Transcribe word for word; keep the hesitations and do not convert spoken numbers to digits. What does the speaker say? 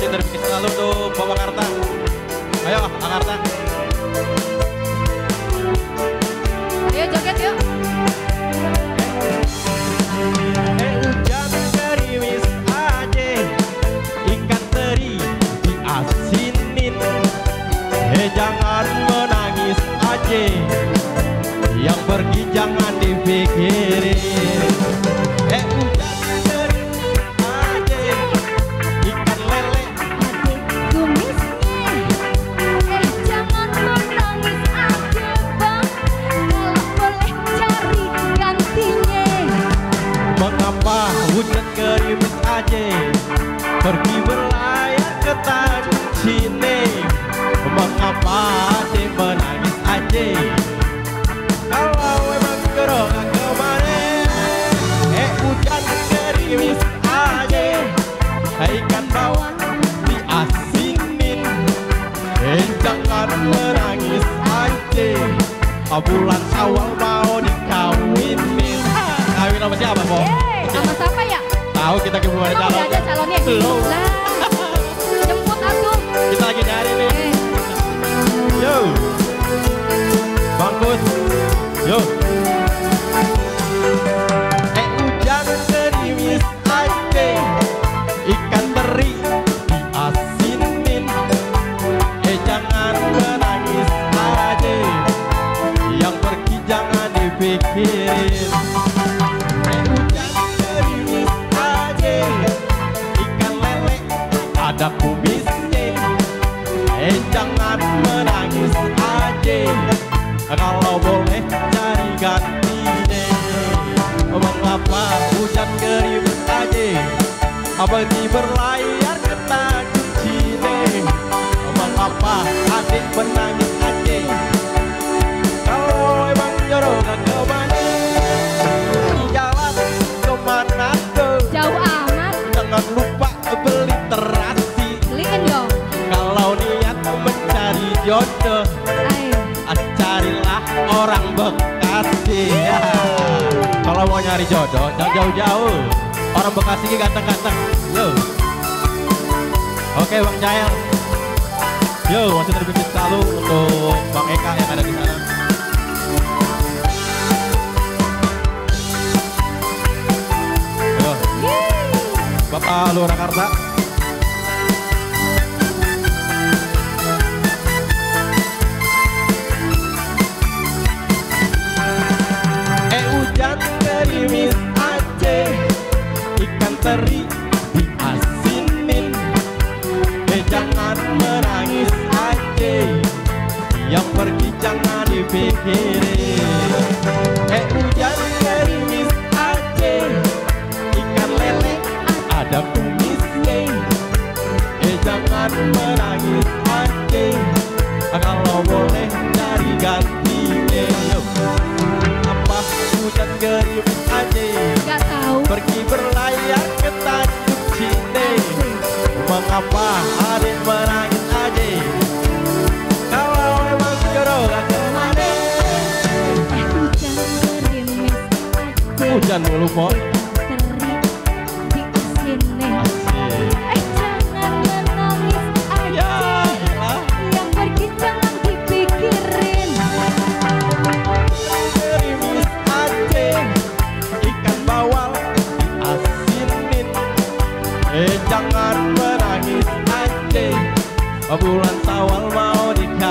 wasit dari selalu untuk Bapak Karta. Ayo, Kak Karta. Ayo joget yuk. Eh hujan gerimis aja, ikan teri diasinin. Eh jangan menangis aja, yang pergi jangan dipikirin. Eh hujan gerimis aja, ikan lele Kumisnya, eh jangan menangis aja bang. Kalau boleh cari gantinya. mengapa hujan gerimis aja, pergi berlayar ke Tanjung Sini. Mengapa adik menangis aja, kalau emang gerongan kemana. Eh hujan gerimis aja, ikan bawang diasinin. Eh jangan menangis aja, bulan awal mau dikawinin. Kawin sama siapa, Bo? Yeay, sama siapa ya? Tahu kita ke belum ada Emang calon. udah ada calonnya? Belum. Lah, jemput atuh. Kita lagi nyari nih. Eh, Yo, bangkus. Yo. Eh hujan gerimis aja, ikan teri diasinin. Eh jangan menangis aja, yang pergi jangan dipikirin. Eh hujan gerimis aja, ikan lele ada kumisnya. Eh jangan menangis aja, kalau boleh cari gantinya. Mengapa hujan gerimis aja, pergi berlayar ke Tanjung Sini. Mengapa adik menangis aja, kalau emang jodohnya kemana. Jalan kemana tuh, jauh amat. jangan lupa beli terasi. Beliin dong. Kalau niat mencari jodoh, Ayo. carilah orang Bekasi. Ya. Kalau mau nyari jodoh, jangan jauh-jauh. Orang Bekasi ini ganteng-ganteng. Yo. Oke Bang Cair. Yo, masih terbimbing selalu untuk Bang Eka yang ada di sana. Yo. Bapak Lurah Karta. Eh hujan gerimis aja, ikan teri diasinin. Eh jangan menangis aja, yang pergi jangan dipikirin. Eh hujan gerimis aja, ikan lele ada kumisnya. Eh jangan menangis aja, kalau boleh cari gantinya. Yo. Apa hujan gerimis aja, Gak tahu. pergi berlayar ke Tanjung Sini. Mengapa adik menangis aja, kalau emang jodohnya kemana. Eh hujan gerimis aja. Hujan mulu po. Teri di sini. Eh jangan menangis Ya aja, elah. yang pergi jangan dipikirin. Gerimis aja, ikan bawal diasinin. Eh jangan menangis aja, bulan Syawal mau dikawinin.